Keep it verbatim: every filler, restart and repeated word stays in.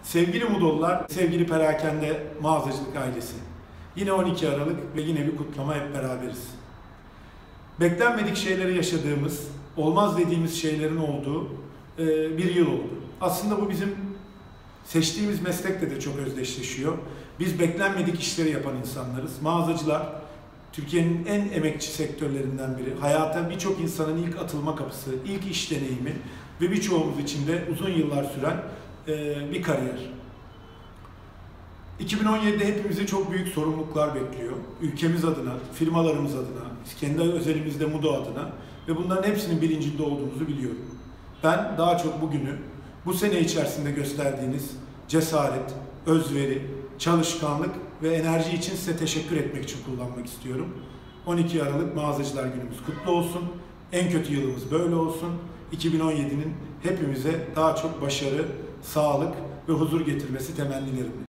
Sevgili Mudollar, sevgili perakende mağazacılık ailesi. Yine on iki Aralık ve yine bir kutlama hep beraberiz. Beklenmedik şeyleri yaşadığımız, olmaz dediğimiz şeylerin olduğu bir yıl oldu. Aslında bu bizim seçtiğimiz meslekle de çok özdeşleşiyor. Biz beklenmedik işleri yapan insanlarız. Mağazacılar, Türkiye'nin en emekçi sektörlerinden biri. Hayata birçok insanın ilk atılma kapısı, ilk iş deneyimi ve birçoğumuz için de uzun yıllar süren bir kariyer. iki bin on yedi'de hepimizi çok büyük sorumluluklar bekliyor. Ülkemiz adına, firmalarımız adına, kendi özelimizde Mudo adına ve bunların hepsinin bilincinde olduğumuzu biliyorum. Ben daha çok bugünü, bu sene içerisinde gösterdiğiniz cesaret, özveri, çalışkanlık ve enerji için size teşekkür etmek için kullanmak istiyorum. on iki Aralık Mağazacılar Günümüz kutlu olsun. En kötü yılımız böyle olsun. iki bin on yedi'nin hepimize daha çok başarı, sağlık ve huzur getirmesi temennilerimle.